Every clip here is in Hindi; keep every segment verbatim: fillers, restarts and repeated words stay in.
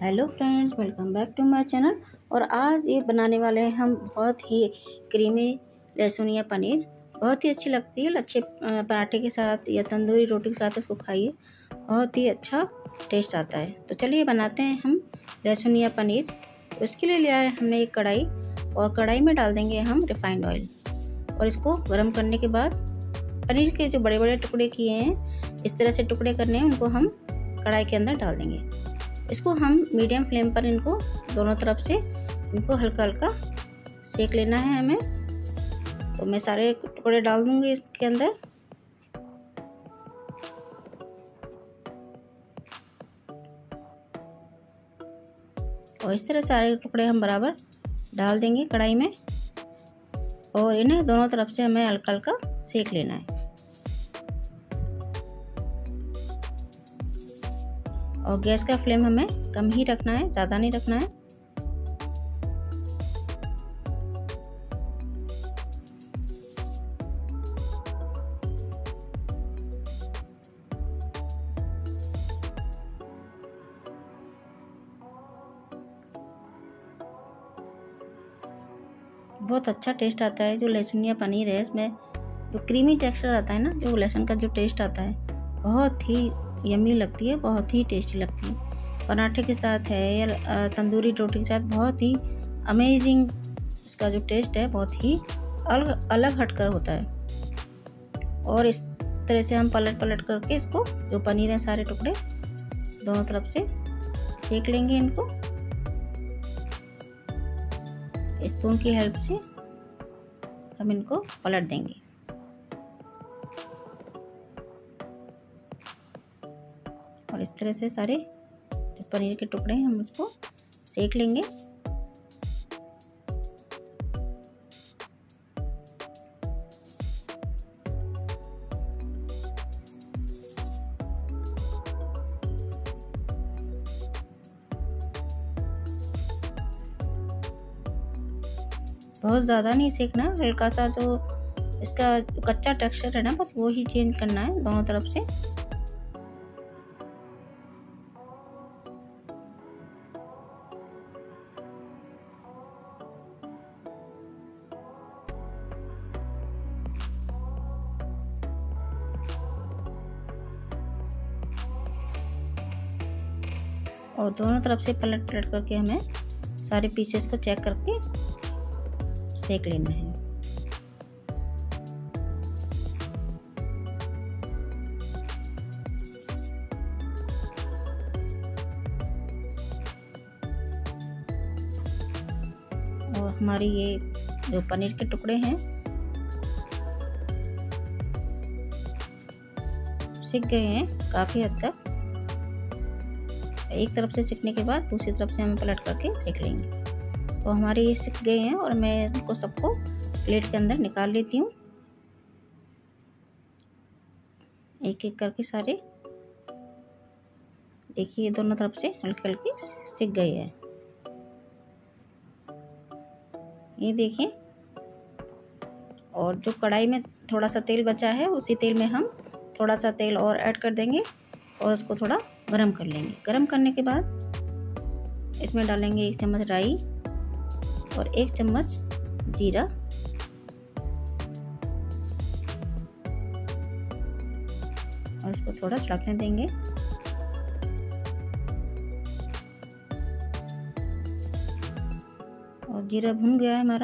Hello friends, welcome back to my channel. और आज ये बनाने वाले हैं हम बहुत ही क्रीमी लहसुन या पनीर। बहुत ही अच्छी लगती है, अच्छे पराठे के साथ या तंदूरी रोटी के साथ इसको खाइए, बहुत ही अच्छा टेस्ट आता है। तो चलिए बनाते हैं हम लहसुन या पनीर। तो इसके लिए लिया है हमने एक कढ़ाई, और कढ़ाई में डाल देंगे हम रिफाइंड ऑयल। और इसको गर्म करने के बाद पनीर के जो बड़े बड़े टुकड़े किए हैं, इस तरह से टुकड़े करने हैं, उनको हम कढ़ाई के अंदर डाल देंगे। इसको हम मीडियम फ्लेम पर इनको दोनों तरफ से इनको हल्का हल्का सेक लेना है हमें। तो मैं सारे टुकड़े डाल दूंगी इसके अंदर। और इस तरह सारे टुकड़े हम बराबर डाल देंगे कढ़ाई में, और इन्हें दोनों तरफ से हमें हल्का हल्का सेक लेना है। और गैस का फ्लेम हमें कम ही रखना है, ज़्यादा नहीं रखना है। बहुत अच्छा टेस्ट आता है जो लहसुन या पनीर है। इसमें जो क्रीमी टेक्सचर आता है ना, जो लहसुन का जो टेस्ट आता है, बहुत ही यम्मी लगती है, बहुत ही टेस्टी लगती है। पराठे के साथ है या तंदूरी रोटी के साथ बहुत ही अमेजिंग इसका जो टेस्ट है, बहुत ही अलग अलग हटकर होता है। और इस तरह से हम पलट पलट करके इसको जो पनीर है सारे टुकड़े दोनों तरफ से सेक लेंगे। इनको स्पून की हेल्प से हम इनको पलट देंगे। और इस तरह से सारे जो पनीर के टुकड़े हैं हम उसको सेक लेंगे। बहुत ज़्यादा नहीं सेकना, हल्का सा जो इसका कच्चा टेक्सचर है ना, बस वो ही चेंज करना है दोनों तरफ से। और दोनों तरफ से पलट पलट करके हमें सारे पीसेस को चेक करके सेक लेना है। और हमारी ये जो पनीर के टुकड़े हैं सिक गए हैं काफ़ी हद तक। एक तरफ से सिकने के बाद दूसरी तरफ से हम पलट करके सेक लेंगे। तो हमारे ये सिक गए हैं, और मैं इनको सबको प्लेट के अंदर निकाल लेती हूँ एक एक करके सारे। देखिए दोनों तरफ से हल्के हल्के सिक गए हैं, ये देखिए। और जो कढ़ाई में थोड़ा सा तेल बचा है, उसी तेल में हम थोड़ा सा तेल और ऐड कर देंगे और उसको थोड़ा गरम कर लेंगे। गरम करने के बाद इसमें डालेंगे एक चम्मच राई और एक चम्मच जीरा, और इसको थोड़ा चढ़कने देंगे। और जीरा भुन गया है हमारा।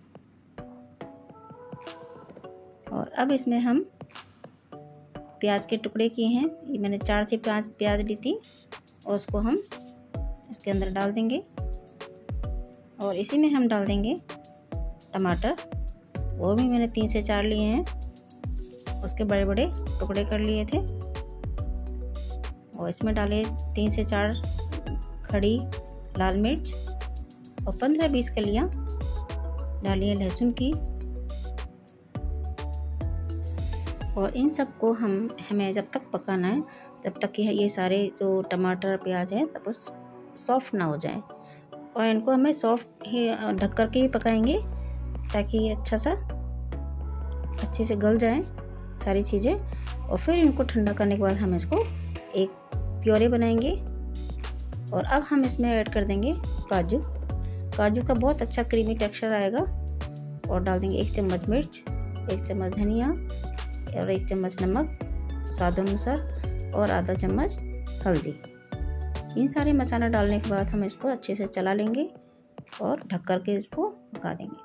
और अब इसमें हम प्याज के टुकड़े किए हैं, ये मैंने चार से पाँच प्याज ली थी, और उसको हम इसके अंदर डाल देंगे। और इसी में हम डाल देंगे टमाटर, वो भी मैंने तीन से चार लिए हैं, उसके बड़े बड़े टुकड़े कर लिए थे। और इसमें डाले तीन से चार खड़ी लाल मिर्च, और पंद्रह बीस कलियाँ डालिए लहसुन की। और इन सब को हम हमें जब तक पकाना है, तब तक कि ये सारे जो टमाटर प्याज हैं तब सॉफ्ट ना हो जाए। और इनको हमें सॉफ्ट ही ढक कर के ही पकाएंगे, ताकि ये अच्छा सा अच्छे से गल जाए सारी चीज़ें। और फिर इनको ठंडा करने के बाद हम इसको एक प्योरे बनाएंगे। और अब हम इसमें ऐड कर देंगे काजू। काजू का बहुत अच्छा क्रीमी टेक्सचर आएगा। और डाल देंगे एक चम्मच मिर्च, एक चम्मच धनिया और एक चम्मच नमक स्वाद अनुसार और आधा चम्मच हल्दी। इन सारे मसाला डालने के बाद हम इसको अच्छे से चला लेंगे और ढक कर के इसको पका देंगे।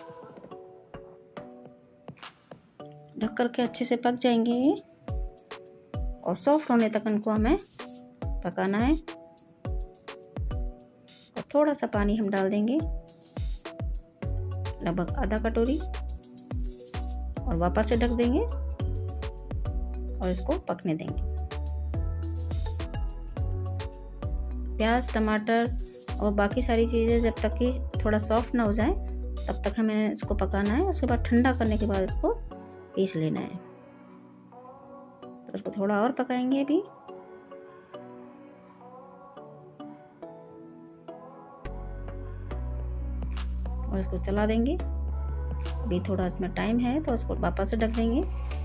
ढक कर के अच्छे से पक जाएंगे ये और सॉफ्ट होने तक इनको हमें पकाना है। और थोड़ा सा पानी हम डाल देंगे, लगभग आधा कटोरी, और वापस से ढक देंगे और इसको पकने देंगे। प्याज, टमाटर और बाकी सारी चीज़ें जब तक कि थोड़ा सॉफ्ट ना हो जाए तब तक हमें इसको पकाना है। उसके बाद ठंडा करने के बाद इसको पीस लेना है। तो इसको थोड़ा और पकाएंगे अभी। और इसको चला देंगे। अभी थोड़ा इसमें टाइम है तो इसको वापस से ढक देंगे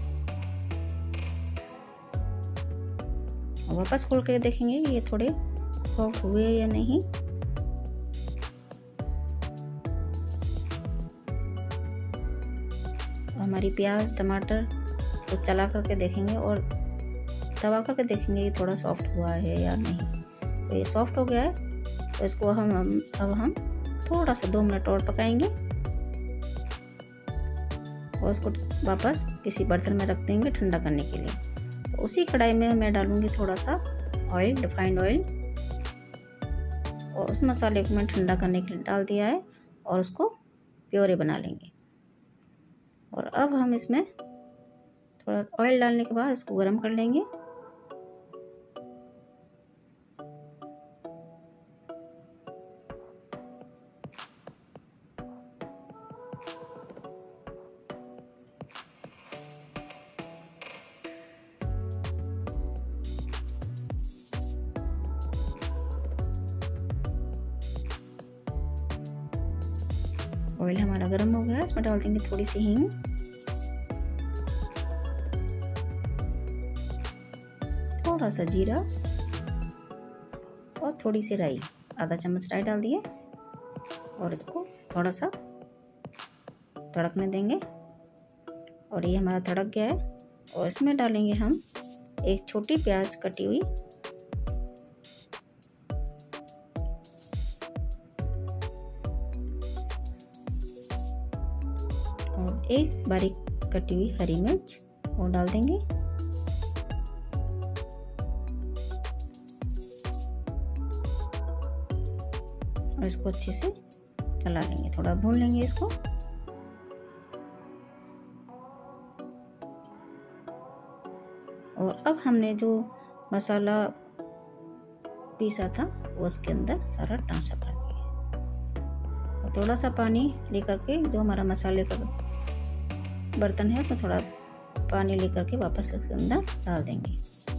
और वापस खोल के देखेंगे ये थोड़े सॉफ्ट हुए या नहीं। हमारी प्याज, टमाटर इसको चला करके देखेंगे और दबा करके देखेंगे ये थोड़ा सॉफ्ट हुआ है या नहीं। तो ये सॉफ्ट हो गया है तो इसको हम अब हम थोड़ा सा दो मिनट और पकाएंगे और इसको वापस किसी बर्तन में रख देंगे ठंडा करने के लिए। तो उसी कढ़ाई में मैं डालूंगी थोड़ा सा ऑयल, रिफाइंड ऑयल, और उस मसाले को मैं ठंडा करने के लिए डाल दिया है और उसको प्योरे बना लेंगे। और अब हम इसमें थोड़ा ऑयल डालने के बाद इसको गरम कर लेंगे। ऑयल हमारा गर्म हो गया है, इसमें डाल देंगे थोड़ी सी हींग, थोड़ा सा जीरा और थोड़ी सी राई, आधा चम्मच राई डाल दिए और इसको थोड़ा सा तड़कने देंगे। और ये हमारा तड़क गया है और इसमें डालेंगे हम एक छोटी प्याज कटी हुई, और एक बारीक कटी हुई हरी मिर्च वो डाल देंगे। और इसको अच्छे से चला लेंगे, थोड़ा भून लेंगे इसको। और अब हमने जो मसाला पीसा था वो उसके अंदर सारा ट्रांसफर कर दिया। और थोड़ा सा पानी लेकर के, जो हमारा मसाले का बर्तन है उसमें थोड़ा पानी लेकर के वापस इसके अंदर डाल देंगे।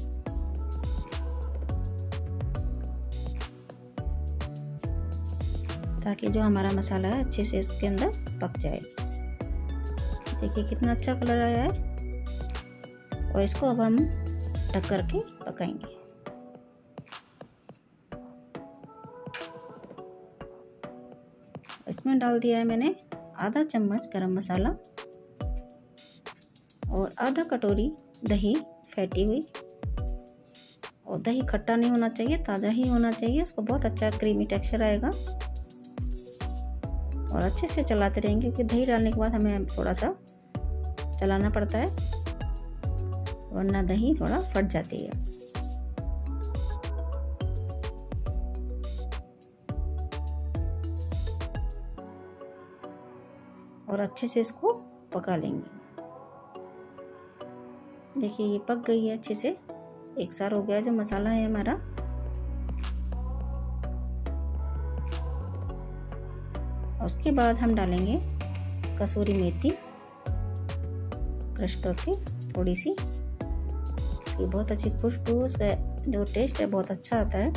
ताकि जो हमारा मसाला है अच्छे से इसके अंदर पक जाए। देखिए कितना अच्छा कलर आया है। और इसको अब हम ढक करके पकाएंगे। इसमें डाल दिया है मैंने आधा चम्मच गरम मसाला और आधा कटोरी दही फेंटी हुई। और दही खट्टा नहीं होना चाहिए, ताज़ा ही होना चाहिए, उसको बहुत अच्छा क्रीमी टेक्सचर आएगा। और अच्छे से चलाते रहेंगे क्योंकि दही डालने के बाद हमें थोड़ा सा चलाना पड़ता है, वरना दही थोड़ा फट जाती है। और अच्छे से इसको पका लेंगे। देखिए ये पक गई है अच्छे से, एक सार हो गया जो मसाला है हमारा। उसके बाद हम डालेंगे कसूरी मेथी क्रश करके थोड़ी सी, इसकी बहुत अच्छी खुशबू, उसका जो टेस्ट है बहुत अच्छा आता है।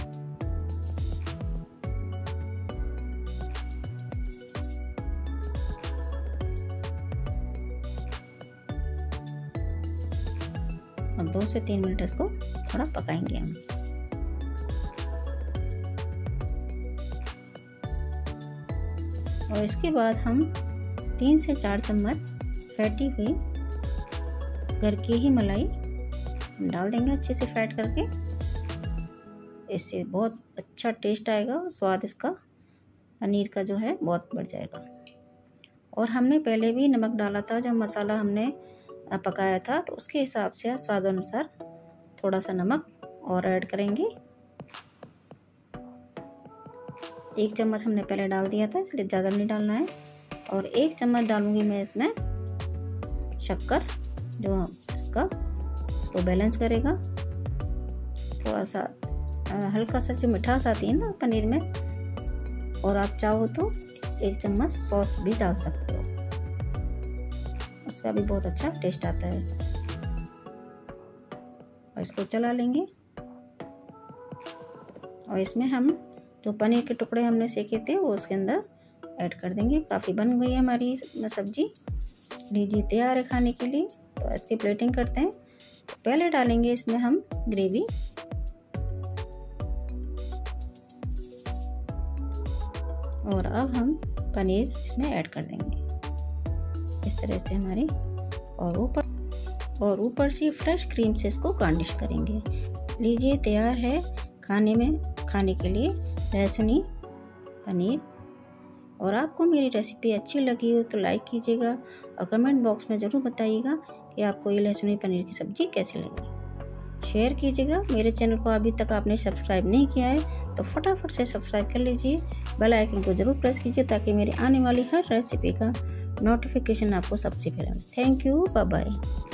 और दो से तीन मिनट इसको थोड़ा पकाएंगे हम। और इसके बाद हम तीन से चार चम्मच फैटी हुई घर की ही मलाई हम डाल देंगे, अच्छे से फैट करके। इससे बहुत अच्छा टेस्ट आएगा और स्वाद इसका पनीर का जो है बहुत बढ़ जाएगा। और हमने पहले भी नमक डाला था, जब मसाला हमने पकाया था, तो उसके हिसाब से स्वाद अनुसार थोड़ा सा नमक और ऐड करेंगे। एक चम्मच हमने पहले डाल दिया था, इसलिए ज़्यादा नहीं डालना है। और एक चम्मच डालूंगी मैं इसमें शक्कर, जो इसका तो बैलेंस करेगा। थोड़ा सा हल्का सा जो मिठास आती है ना पनीर में, और आप चाहो तो एक चम्मच सॉस भी डाल सकते हो, उसका भी बहुत अच्छा टेस्ट आता है। और इसको चला लेंगे। और इसमें हम जो पनीर के टुकड़े हमने सेके थे वो उसके अंदर ऐड कर देंगे। काफ़ी बन गई है हमारी सब्जी, लीजिए तैयार है खाने के लिए। तो इसकी प्लेटिंग करते हैं। तो पहले डालेंगे इसमें हम ग्रेवी, और अब हम पनीर इसमें ऐड कर देंगे इस तरह से हमारी, और ऊपर और ऊपर से फ्रेश क्रीम से इसको गार्निश करेंगे। लीजिए तैयार है खाने में खाने के लिए लहसुनी पनीर। और आपको मेरी रेसिपी अच्छी लगी हो तो लाइक कीजिएगा और कमेंट बॉक्स में ज़रूर बताइएगा कि आपको ये लहसुनी पनीर की सब्ज़ी कैसी लगी। शेयर कीजिएगा। मेरे चैनल को अभी तक आपने सब्सक्राइब नहीं किया है तो फटाफट से सब्सक्राइब कर लीजिए। बेल आइकन को ज़रूर प्रेस कीजिए ताकि मेरी आने वाली हर रेसिपी का नोटिफिकेशन आपको सबसे पहले। Thank you, bye bye.